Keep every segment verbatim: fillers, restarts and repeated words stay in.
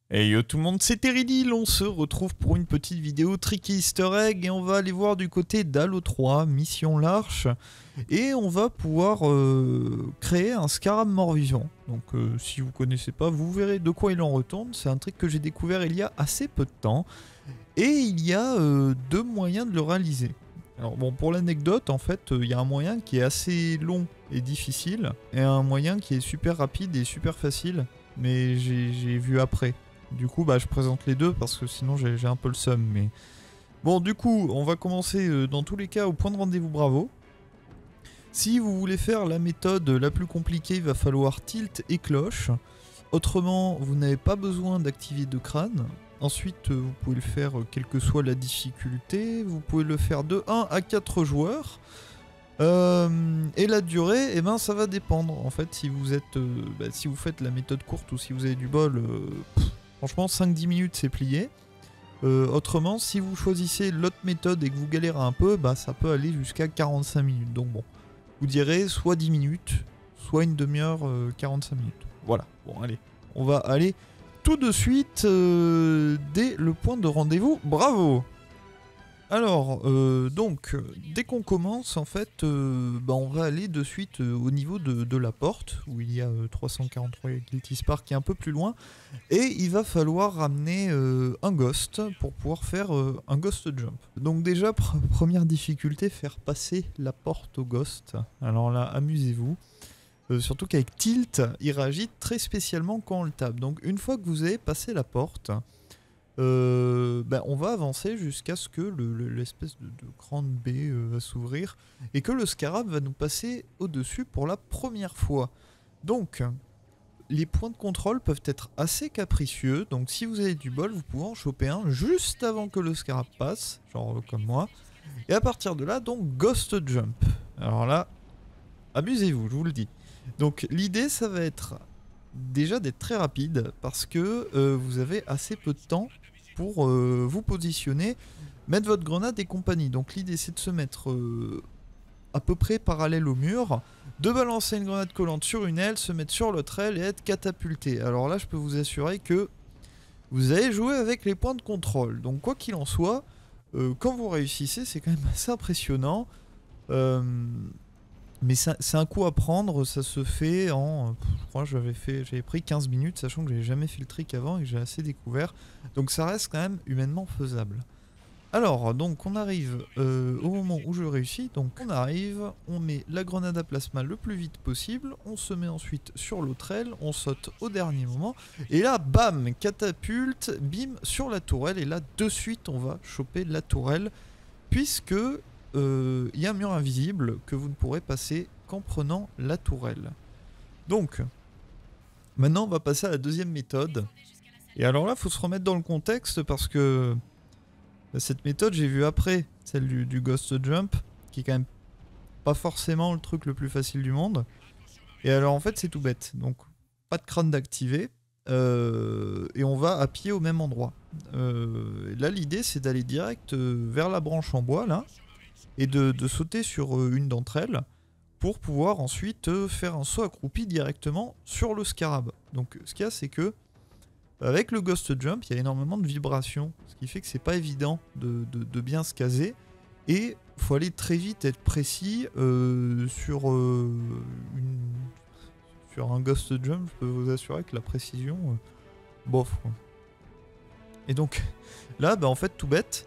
Hey yo tout le monde, c'est Teridil, on se retrouve pour une petite vidéo Tricky Easter Egg et on va aller voir du côté d'Halo trois, Mission L'Arche, et on va pouvoir euh, créer un scarab mort-vivant. Donc euh, si vous connaissez pas, vous verrez de quoi il en retourne, c'est un trick que j'ai découvert il y a assez peu de temps, et il y a euh, deux moyens de le réaliser. Alors bon, pour l'anecdote, en fait, il euh, y a un moyen qui est assez long et difficile, et un moyen qui est super rapide et super facile, mais j'ai vu après. Du coup, bah, je présente les deux parce que sinon j'ai un peu le seum. Mais bon, du coup, on va commencer euh, dans tous les cas au point de rendez-vous Bravo. Si vous voulez faire la méthode la plus compliquée, il va falloir tilt et cloche. Autrement, vous n'avez pas besoin d'activer de crâne. Ensuite, euh, vous pouvez le faire euh, quelle que soit la difficulté. Vous pouvez le faire de un à quatre joueurs. Euh, et la durée, eh ben, ça va dépendre. En fait, si vous êtes, euh, bah, si vous faites la méthode courte ou si vous avez du bol, euh, pff, franchement, cinq dix minutes, c'est plié. Euh, autrement, si vous choisissez l'autre méthode et que vous galérez un peu, bah, ça peut aller jusqu'à quarante-cinq minutes. Donc bon, vous direz soit dix minutes, soit une demi-heure, euh, quarante-cinq minutes. Voilà, bon, allez. On va aller tout de suite euh, dès le point de rendez-vous. Bravo! Alors, euh, donc, dès qu'on commence, en fait, euh, bah, on va aller de suite euh, au niveau de, de la porte, où il y a euh, trois cent quarante-trois Guilty Spark qui est un peu plus loin, et il va falloir ramener euh, un ghost pour pouvoir faire euh, un ghost jump. Donc déjà, pr première difficulté, faire passer la porte au ghost. Alors là, amusez-vous. Euh, surtout qu'avec tilt, il réagit très spécialement quand on le tape. Donc une fois que vous avez passé la porte... Euh, ben on va avancer jusqu'à ce que l'espèce le, le, de, de grande baie euh, va s'ouvrir et que le scarab va nous passer au-dessus pour la première fois. Donc, les points de contrôle peuvent être assez capricieux, donc si vous avez du bol, vous pouvez en choper un juste avant que le scarab passe, genre euh, comme moi. Et à partir de là, donc, Ghost Jump. Alors là, amusez-vous, je vous le dis. Donc l'idée, ça va être déjà d'être très rapide parce que euh, vous avez assez peu de temps pour euh, vous positionner, mettre votre grenade et compagnie. Donc l'idée c'est de se mettre euh, à peu près parallèle au mur, de balancer une grenade collante sur une aile, se mettre sur l'autre aile et être catapulté. Alors là je peux vous assurer que vous allez jouer avec les points de contrôle. Donc quoi qu'il en soit, euh, quand vous réussissez c'est quand même assez impressionnant. Euh, Mais c'est un coup à prendre, ça se fait en... Je crois que j'avais fait, j'avais pris quinze minutes, sachant que j'avais jamais fait le trick avant et que j'ai assez découvert. Donc ça reste quand même humainement faisable. Alors, donc on arrive euh, au moment où je réussis. Donc on arrive, on met la grenade à plasma le plus vite possible. On se met ensuite sur l'autre aile, on saute au dernier moment. Et là, bam, catapulte, bim, sur la tourelle. Et là, de suite, on va choper la tourelle. Puisque... il euh, y a un mur invisible que vous ne pourrez passer qu'en prenant la tourelle. Donc, maintenant on va passer à la deuxième méthode. Et alors là, il faut se remettre dans le contexte parce que bah, cette méthode, j'ai vu après celle du, du Ghost Jump, qui est quand même pas forcément le truc le plus facile du monde. Et alors en fait, c'est tout bête. Donc, pas de crâne d'activer. Euh, et on va à pied au même endroit. Euh, là, l'idée, c'est d'aller direct euh, vers la branche en bois, là. Et de, de sauter sur euh, une d'entre elles pour pouvoir ensuite euh, faire un saut accroupi directement sur le scarab. Donc ce qu'il y a, c'est que avec le Ghost Jump, il y a énormément de vibrations, ce qui fait que c'est pas évident de, de, de bien se caser. Et il faut aller très vite, être précis euh, sur, euh, une, sur un Ghost Jump. Je peux vous assurer que la précision, euh, bof. Quoi. Et donc là, bah, en fait, tout bête.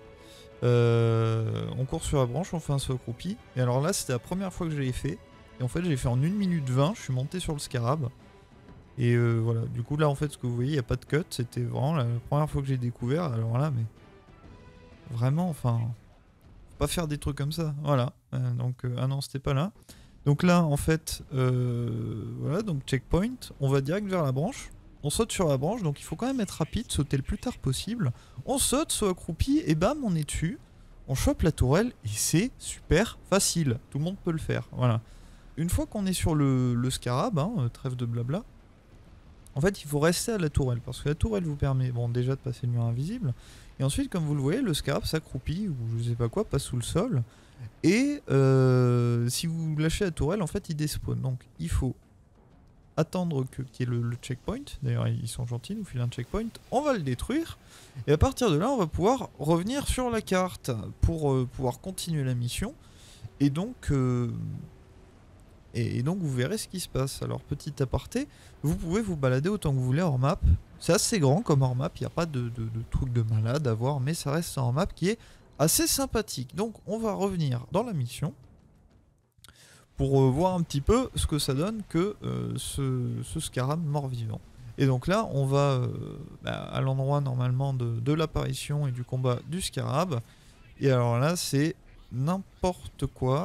Euh, on court sur la branche, on fait un saut accroupi. Et alors là, c'était la première fois que je l'ai fait. Et en fait, j'ai fait en une minute vingt. Je suis monté sur le scarab. Et euh, voilà. Du coup, là, en fait, ce que vous voyez, il n'y a pas de cut. C'était vraiment la première fois que j'ai découvert. Alors là, mais vraiment, enfin, faut pas faire des trucs comme ça. Voilà. Euh, donc, euh, ah non, c'était pas là. Donc là, en fait, euh, voilà. Donc checkpoint. On va direct vers la branche. On saute sur la branche, donc il faut quand même être rapide, sauter le plus tard possible. On saute, saut accroupi, et bam, on est dessus. On chope la tourelle, et c'est super facile. Tout le monde peut le faire, voilà. Une fois qu'on est sur le, le scarab, hein, trêve de blabla, en fait, il faut rester à la tourelle, parce que la tourelle vous permet, bon, déjà de passer le mur invisible, et ensuite, comme vous le voyez, le scarab s'accroupit, ou je sais pas quoi, passe sous le sol, et euh, si vous lâchez la tourelle, en fait, il despawn. Donc, il faut attendre que qu'il y ait le, le checkpoint. D'ailleurs, ils sont gentils, nous filent un checkpoint. On va le détruire. Et à partir de là, on va pouvoir revenir sur la carte pour euh, pouvoir continuer la mission. Et donc, euh, et, et donc, vous verrez ce qui se passe. Alors, petit aparté, vous pouvez vous balader autant que vous voulez hors map. C'est assez grand comme hors map. Il n'y a pas de, de, de truc de malade à voir, mais ça reste un hors map qui est assez sympathique. Donc, on va revenir dans la mission pour euh, voir un petit peu ce que ça donne que euh, ce, ce scarab mort-vivant. Et donc là, on va euh, bah, à l'endroit normalement de, de l'apparition et du combat du scarab. Et alors là, c'est n'importe quoi.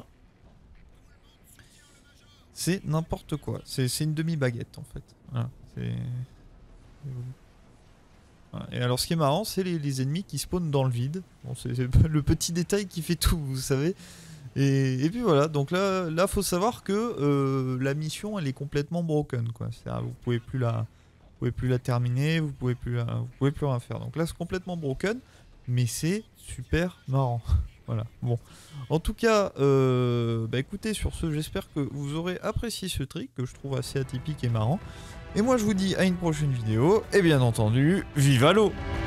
C'est n'importe quoi. C'est une demi-baguette en fait. Voilà, c'est... Voilà. Et alors ce qui est marrant, c'est les, les ennemis qui spawnent dans le vide. Bon, c'est le petit détail qui fait tout, vous savez. Et, et puis voilà, donc là, là, faut savoir que euh, la mission, elle est complètement broken, quoi. C'est-à-dire, vous pouvez plus la, vous pouvez plus la terminer, vous pouvez plus, la, vous pouvez plus rien faire. Donc là, c'est complètement broken, mais c'est super marrant. Voilà. Bon, en tout cas, euh, bah écoutez, sur ce, j'espère que vous aurez apprécié ce trick que je trouve assez atypique et marrant. Et moi, je vous dis à une prochaine vidéo. Et bien entendu, vive Halo!